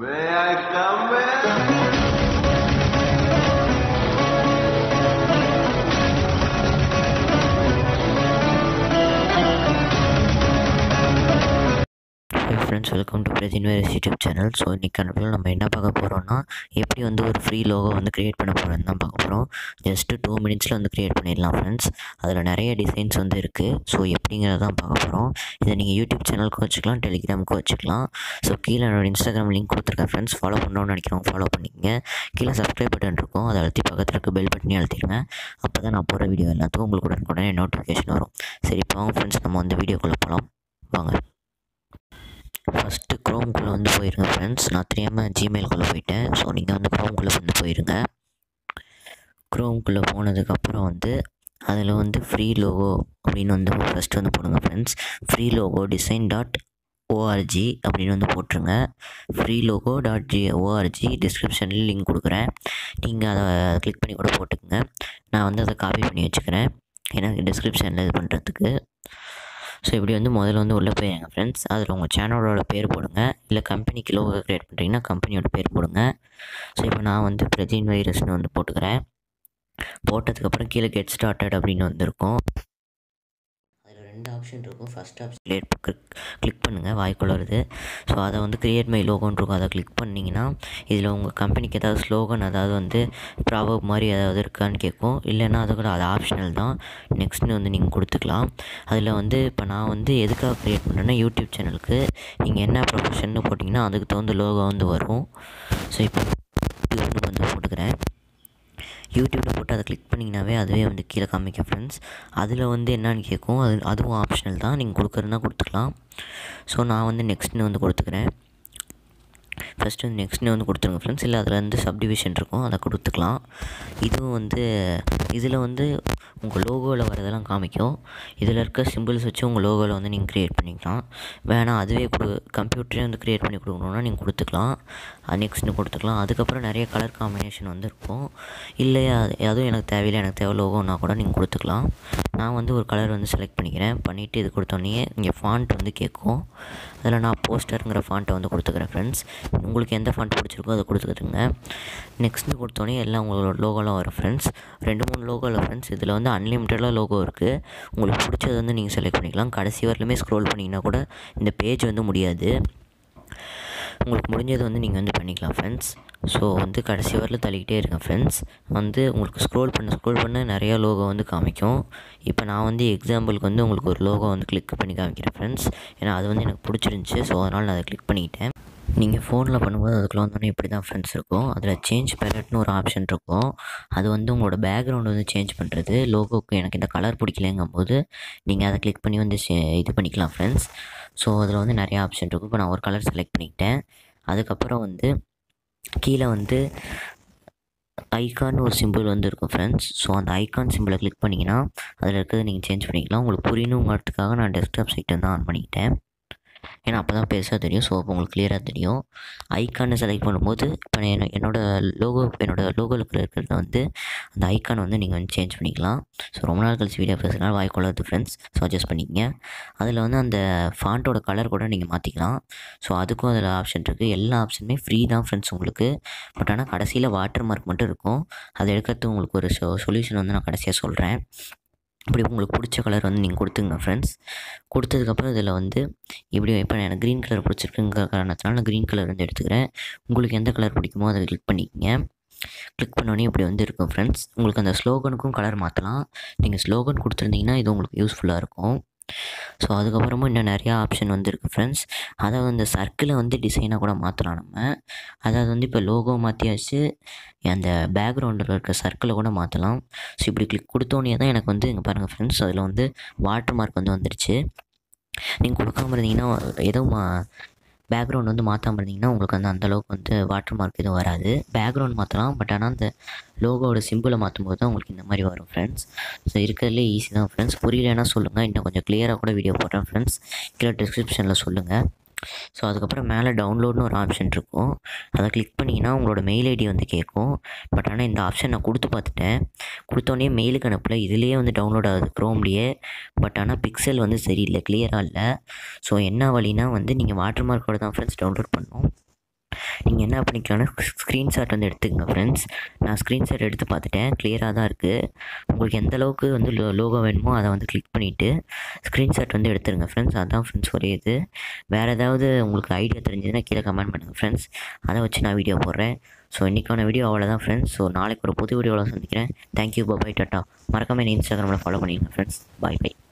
May I come in? Friends, welcome to PrajinViruz YouTube channel. So இன்றைக்கான வீடியோவில் நம்ம என்ன பார்க்க போகிறோம்னா, எப்படி வந்து ஒரு ஃப்ரீ லோகோ வந்து க்ரியேட் பண்ண போகிறோன்னு தான் பார்க்க போகிறோம். ஜஸ்ட்டு 2 மினிட்ஸில் வந்து க்ரியேட் பண்ணிடலாம் ஃப்ரெண்ட்ஸ். அதில் நிறைய டிசைன்ஸ் வந்து இருக்குது. ஸோ எப்படிங்கிறத தான் பார்க்க போகிறோம். இதை நீங்கள் யூடியூப் சேனலுக்கும் வச்சுக்கலாம், டெலிகிராமுக்கும் வச்சுக்கலாம். ஸோ கீழே என்னோட இன்ஸ்டாகிராம் லிங்க் கொடுத்துருக்கேன் ஃப்ரெண்ட்ஸ். ஃபாலோ பண்ணணும்னு நினைக்கிறோம், ஃபாலோ பண்ணிக்கங்க. கீழே சப்ஸ்கிரைப் பட்டன் இருக்கும், அதை அழுத்தி பக்கத்தில் இருக்க பெல் பட்டனையும் அழுத்திடுங்க. அப்போ தான் நான் போகிற வீடியோ எல்லாத்துக்கும் உங்களுக்கு உடனே நோட்டிஃபிகேஷன் வரும். சரி, இப்போ வாங்க ஃப்ரெண்ட்ஸ், நம்ம வந்து வீடியோக்குள்ளே போகலாம். வாங்க. ஃபஸ்ட்டு க்ரோம்குள்ளே வந்து போயிருங்க ஃப்ரெண்ட்ஸ். நான் தெரியாமல் ஜிமெயில்குள்ளே போயிட்டேன். ஸோ நீங்கள் வந்து க்ரோம்குள்ளே வந்து போயிருங்க. க்ரோம்குள்ளே போனதுக்கப்புறம் வந்து அதில் வந்து ஃப்ரீ லோகோ அப்படின்னு வந்து ஃபஸ்ட்டு வந்து போடுங்க ஃப்ரெண்ட்ஸ். ஃப்ரீ லோகோ design.org அப்படின்னு வந்து போட்டுருங்க. ஃப்ரீ லோகோ .org டிஸ்கிரிப்ஷனில் லிங்க் கொடுக்குறேன். நீங்கள் அதை கிளிக் பண்ணி கூட போட்டுக்கோங்க. நான் வந்து அதை காப்பி பண்ணி வச்சுக்கிறேன், ஏன்னா டிஸ்கிரிப்ஷனில் இது பண்ணுறதுக்கு. ஸோ இப்படி வந்து முதல்ல வந்து உள்ளே போயிருங்க ஃப்ரெண்ட்ஸ். அதில் உங்கள் சேனலோட பேர் போடுங்க, இல்லை கம்பெனிக்கு லோகோ க்ரியேட் பண்ணுறீங்கன்னா கம்பெனியோட பேர் போடுங்க. ஸோ இப்போ நான் வந்து PrajinViruzன்னு வந்து போட்டுக்கிறேன். போட்டதுக்கப்புறம் கீழே கெட் ஸ்டார்டட் அப்படின்னு வந்திருக்கும். அதில் 2 ஆப்ஷன் இருக்கும். ஃபஸ்ட் ஆப்ஷன் கிளிக் பண்ணுங்கள், வாய்க்குள்ள வருது. ஸோ அதை வந்து கிரியேட் மை லோகோன்னு இருக்கும், அதை கிளிக் பண்ணிங்கன்னா இதில் உங்கள் கம்பெனிக்கு ஏதாவது ஸ்லோகன், அதாவது வந்து ப்ராவர்ப் மாதிரி ஏதாவது இருக்கான்னு கேட்கும். இல்லைன்னா அது கூட அது ஆப்ஷனல் தான். நெக்ஸ்ட்னு வந்து நீங்கள் கொடுத்துக்கலாம். அதில் வந்து இப்போ நான் வந்து எதுக்காக க்ரியேட் பண்ணுறேன்னா, யூடியூப் சேனலுக்கு நீங்கள் என்ன ப்ரொஃபஷன்னு போட்டிங்கன்னா அதுக்கு தகுந்த லோகோ வந்து வரும். ஸோ இப்போ யூடியூப் வந்து போட்டுக்கிறேன். யூடியூப்பில் போட்டு அதை கிளிக் பண்ணிங்கனாவே அதுவே வந்து கீழே காமிக்கும் ஃப்ரெண்ட்ஸ். அதில் வந்து என்னன்னு கேட்கும், அதுவும் ஆப்ஷனல் தான், நீங்கள் கொடுக்குறதுனா கொடுத்துக்கலாம். ஸோ நான் வந்து நெக்ஸ்ட்னு வந்து கொடுத்துக்கிறேன். ஃபஸ்ட்டு வந்து நெக்ஸ்ட்னு வந்து கொடுத்துருங்க ஃப்ரெண்ட்ஸ். இல்லை அதில் வந்து சப்டிவிஷன் இருக்கும், அதை கொடுத்துக்கலாம். இதுவும் வந்து இதில் வந்து உங்கள் லோகோவில் வரதெல்லாம் காமிக்கும். இதில் இருக்க சிம்பிள்ஸ் வச்சு உங்கள் லோகோவில் வந்து நீங்கள் க்ரியேட் பண்ணிக்கலாம். வேணாம் அதுவே கம்ப்யூட்டரே வந்து க்ரியேட் பண்ணி கொடுக்கணுன்னா நீங்கள் கொடுத்துக்கலாம். நெக்ஸ்ட்னு கொடுத்துக்கலாம். அதுக்கப்புறம் நிறைய கலர் காம்பினேஷன் வந்து இருக்கும். இல்லையா அதுவும் எனக்கு தேவையில்லை, எனக்கு தேவை லோகோன்னா கூட நீங்கள் கொடுத்துக்கலாம். நான் வந்து ஒரு கலர் வந்து செலக்ட் பண்ணிவிட்டு இது கொடுத்தோன்னே இங்கே ஃபாண்ட் வந்து கேட்கும். அதில் நான் போஸ்டருங்கிற ஃபாண்ட்டை வந்து கொடுத்துக்கிறேன் ஃப்ரெண்ட்ஸ். உங்களுக்கு எந்த ஃபாண்ட் பிடிச்சிருக்கோ அதை கொடுத்துக்கிட்டுங்க. நெக்ஸ்ட்டு கொடுத்தோன்னே எல்லாம் உங்களோட லோகோலாம் வரும் ஃப்ரெண்ட்ஸ். 2-3 லோகோ இல்லை ஃப்ரெண்ட்ஸ். இதில் வந்து அன்லிமிட்டடாக லோகோ இருக்குது. உங்களுக்கு பிடிச்சது வந்து நீங்கள் செலக்ட் பண்ணிக்கலாம். கடைசி வரலுமே ஸ்க்ரோல் பண்ணிங்கன்னா கூட இந்த பேஜ் வந்து முடியாது. உங்களுக்கு முடிஞ்சது வந்து நீங்கள் வந்து பண்ணிக்கலாம் ஃப்ரெண்ட்ஸ். ஸோ வந்து கடைசி வரலும் தள்ளிக்கிட்டே இருக்கேன் ஃப்ரெண்ட்ஸ். வந்து உங்களுக்கு ஸ்க்ரோல் பண்ண நிறையா லோகோ வந்து காமிக்கும். இப்போ நான் வந்து எக்ஸாம்பிளுக்கு வந்து உங்களுக்கு ஒரு லோகோ வந்து கிளிக் பண்ணி காமிக்கிறேன் ஃப்ரெண்ட்ஸ். ஏன்னா அது வந்து எனக்கு பிடிச்சிருந்துச்சி. ஸோ அதனால் நான் அதை கிளிக் பண்ணிக்கிட்டேன். நீங்கள் ஃபோனில் பண்ணும்போது அதுக்குள்ள வந்தோடனே இப்படி தான் ஃப்ரெண்ட்ஸ் இருக்கும். அதில் சேஞ்ச் பேலட்னு ஒரு ஆப்ஷன் இருக்கும். அது வந்து உங்களோட பேக்ரவுண்டு வந்து சேஞ்ச் பண்ணுறது. லோகோவுக்கு எனக்கு இந்த கலர் பிடிக்கலங்கும்போது நீங்கள் அதை கிளிக் பண்ணி வந்து இது பண்ணிக்கலாம் ஃப்ரெண்ட்ஸ். ஸோ அதில் வந்து நிறையா ஆப்ஷன் இருக்கும். இப்போ நான் ஒரு கலர் செலக்ட் பண்ணிக்கிட்டேன். அதுக்கப்புறம் வந்து கீழே வந்து ஐக்கான் ஒரு சிம்பிள் வந்து இருக்கும் ஃப்ரெண்ட்ஸ். ஸோ அந்த ஐக்கான் சிம்பிளை கிளிக் பண்ணிங்கன்னா அதில் இருக்கிறது நீங்கள் சேஞ்ச் பண்ணிக்கலாம். உங்களுக்கு புரியணுங்கிறதுக்காக நான் டெஸ்க்டாப் சைட் வந்து ஆன் பண்ணிக்கிட்டேன், ஏன்னா அப்போ தான் பெருசாக தெரியும். ஸோ அப்போ உங்களுக்கு கிளியராக தெரியும். ஐக்கானை செலக்ட் பண்ணும்போது இப்போ என்னோடய லோகோவில் இருக்கிறத வந்து அந்த ஐக்கானை வந்து நீங்கள் வந்து சேஞ்ச் பண்ணிக்கலாம். ஸோ ரொம்ப நாள் கழிச்சு வீடியோ பேசுகிறனால வாய்க்கொள்ளாது ஃப்ரெண்ட்ஸ். ஸோ அட்ஜஸ்ட் பண்ணிக்கங்க. அதில் வந்து அந்த ஃபாண்ட்டோட கலர் கூட நீங்கள் மாற்றிக்கலாம். ஸோ அதுக்கும் அதில் ஆப்ஷன் இருக்குது. எல்லா ஆப்ஷனுமே ஃப்ரீ தான் ஃப்ரெண்ட்ஸ் உங்களுக்கு. பட் ஆனால் கடைசியில் வாட்டர் மார்க் மட்டும் இருக்கும். அதை எடுக்கிறதுக்கு உங்களுக்கு ஒரு சொல்யூஷன் வந்து நான் கடைசியாக சொல்கிறேன். இப்படி உங்களுக்கு பிடிச்ச கலர் வந்து நீங்கள் கொடுத்துங்க ஃப்ரெண்ட்ஸ். கொடுத்ததுக்கப்புறம் இதில் வந்து இப்படி இப்போ எனக்கு க்ரீன் கலர் பிடிச்சிருக்குங்கிற காரணத்தினால நான் க்ரீன் கலர் வந்து எடுத்துக்கிறேன். உங்களுக்கு எந்த கலர் பிடிக்குமோ அதை கிளிக் பண்ணிக்கங்க. கிளிக் பண்ணோன்னே இப்படி வந்து இருக்கும் ஃப்ரெண்ட்ஸ். உங்களுக்கு அந்த ஸ்லோகனுக்கும் கலர் மாற்றலாம். நீங்கள் ஸ்லோகன் கொடுத்துருந்தீங்கன்னா இது உங்களுக்கு யூஸ்ஃபுல்லாக இருக்கும். ஸோ அதுக்கப்புறமா இன்னும் நிறையா ஆப்ஷன் வந்து இருக்குது ஃப்ரெண்ட்ஸ். அதை வந்து சர்க்கிளை வந்து டிசைனாக கூட மாற்றலாம் நம்ம. அதாவது வந்து இப்போ லோகோ மாற்றியாச்சு, அந்த பேக்ரவுண்டில் இருக்க சர்க்கிளை கூட மாற்றலாம். ஸோ இப்படி கிளிக் கொடுத்தோன்னே தான் எனக்கு வந்து இங்கே பாருங்கள் ஃப்ரெண்ட்ஸ், அதில் வந்து வாட்டர் மார்க் வந்து வந்துடுச்சு. நீங்கள் கொடுக்காம இருந்தீங்கன்னா எதுவும் பேக்ரவுண்ட் வந்து மாற்றாமல் இருந்தீங்கன்னா உங்களுக்கு வந்து அந்தளவுக்கு வந்து வாட்டர் மார்க் எதுவும் வராது. பேக்ரவுண்ட் மாற்றலாம், பட் ஆனால் அந்த லோகோவோட சிம்பிளை மாற்றும் போது தான் உங்களுக்கு இந்த மாதிரி வரும் ஃப்ரெண்ட்ஸ். ஸோ இருக்கிறதுலே ஈஸி தான் ஃப்ரெண்ட்ஸ். புரியலைன்னா சொல்லுங்கள், இன்னும் கொஞ்சம் கிளியராக கூட வீடியோ போடுறேன் ஃப்ரெண்ட்ஸ். கீழே டிஸ்கிரிப்ஷனில் சொல்லுங்கள். ஸோ அதுக்கப்புறம் மேலே டவுன்லோட்னு ஒரு ஆப்ஷன் இருக்கும். அதை கிளிக் பண்ணிங்கன்னா உங்களோட மெயில் ஐடி வந்து கேட்கும். பட் ஆனால் இந்த ஆப்ஷன் நான் கொடுத்து பார்த்துட்டேன். கொடுத்தோன்னே மெயிலுக்கு அனுப்பல, இதுலேயே வந்து டவுன்லோட் ஆகுது க்ரோம்லேயே. பட் ஆனால் பிக்சல் வந்து சரியில்லை, கிளியராக இல்லை. ஸோ என்ன வழினா வந்து நீங்கள் வாட்டர் மார்க்கோட தான் ஃப்ரெண்ட்ஸ் டவுன்லோட் பண்ணணும். நீங்கள் நீங்கள் என்ன பண்ணிக்கலாம்னா ஸ்க்ரீன்ஷாட் வந்து எடுத்துக்கங்க ஃப்ரெண்ட்ஸ். நான் ஸ்க்ரீன்ஷாட் எடுத்து பார்த்துட்டேன், கிளியராக தான் இருக்குது. உங்களுக்கு எந்த அளவுக்கு வந்து லோகோ வேணுமோ அதை வந்து கிளிக் பண்ணிவிட்டு ஸ்க்ரீன்ஷாட் வந்து எடுத்துருங்க ஃப்ரெண்ட்ஸ். அதுதான் ஃப்ரெண்ட்ஸ் ஒரே இது. வேறு ஏதாவது உங்களுக்கு ஐடியா தெரிஞ்சதுன்னா கீழே கமெண்ட் பண்ணுங்கள் ஃப்ரெண்ட்ஸ், அதை வச்சு நான் வீடியோ போடுறேன். ஸோ இன்றைக்கான வீடியோ அவ்வளோதான் ஃப்ரெண்ட்ஸ். ஸோ நாளைக்கு ஒரு புது வீடியோவில் சந்திக்கிறேன். தேங்க்யூ, பாய், டாட்டா. மறக்காமல் என்ன இன்ஸ்டாகிராமில் ஃபாலோ பண்ணிடுங்க ஃப்ரெண்ட்ஸ். பாய்.